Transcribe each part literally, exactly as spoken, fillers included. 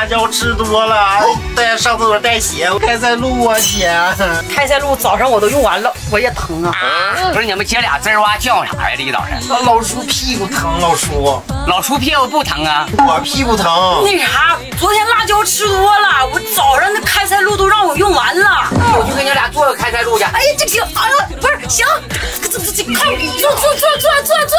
辣椒吃多了，带上厕所带血，开塞露啊姐。 开塞露早上我都用完了，我也疼啊。 啊不是你们姐俩吱哇叫啥呀？这一早上。 老叔屁股疼，老叔。 老叔屁股不疼啊？ 我屁股疼。 那啥，昨天辣椒吃多了，我早上那开塞露都让我用完了。 我去给你俩做个开塞露去。 哎呀，这行，哎呀，不是行，这这这快坐坐坐坐坐坐。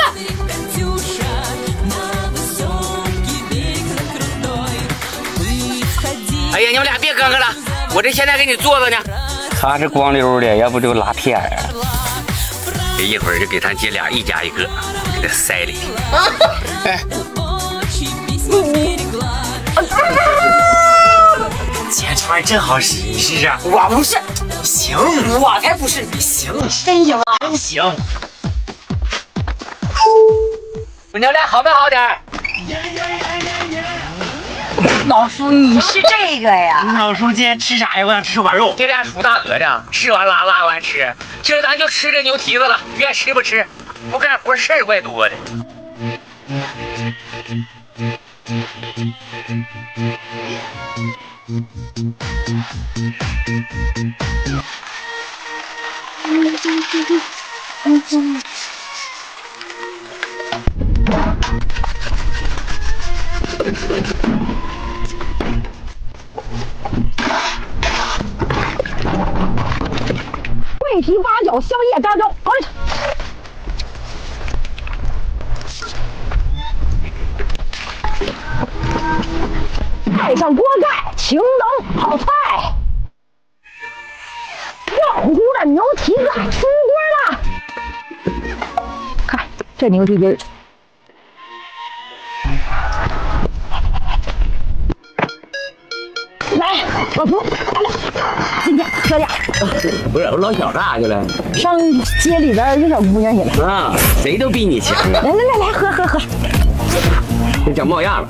哎呀，你们俩别跟跟了，我这现在给你做着呢。他这光溜的，要不就拉片儿。这一会儿就给他姐俩一家一个，给他塞里去。哎， 姐这玩意真好使，你试试。 我不是， 行， 我才不是，你行，真行啊，真行。 你们俩好没好点？ 老叔，你是这个呀？ 老叔今天吃啥呀？我想吃碗肉。 这俩属大鹅的，吃完拉，拉完吃。今儿咱就吃这牛蹄子了，愿吃不吃。不干活事儿怪多的。 桂皮八角、香叶、干椒，哎。盖上锅盖，请等好菜。热乎乎的牛蹄子出锅了。看这牛蹄筋。来，老叔，咱俩今天喝点。 不是我老小咋去了？ 上街里边认小姑娘去了。 啊，谁都比你强啊！ 来来来来，喝喝喝。 这整冒样了。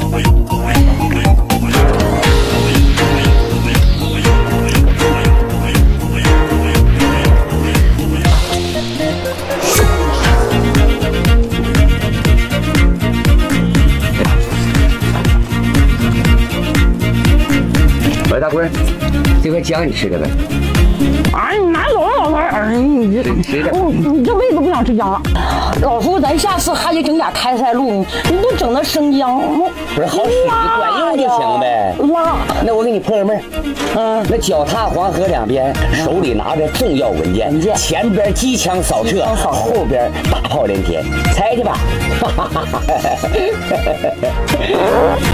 喂，大龟，这块姜你吃的呗？ 哎，你拿走了，老头儿！哎，你这，我你这辈子不想吃姜了。老叔，咱下次还得整点开塞露，你不整那生姜， 不是好使管用就行呗。 辣。 那我给你破个闷儿，嗯，那脚踏黄河两边，手里拿着重要文件，前边机枪扫射，后边大炮连天，猜去吧。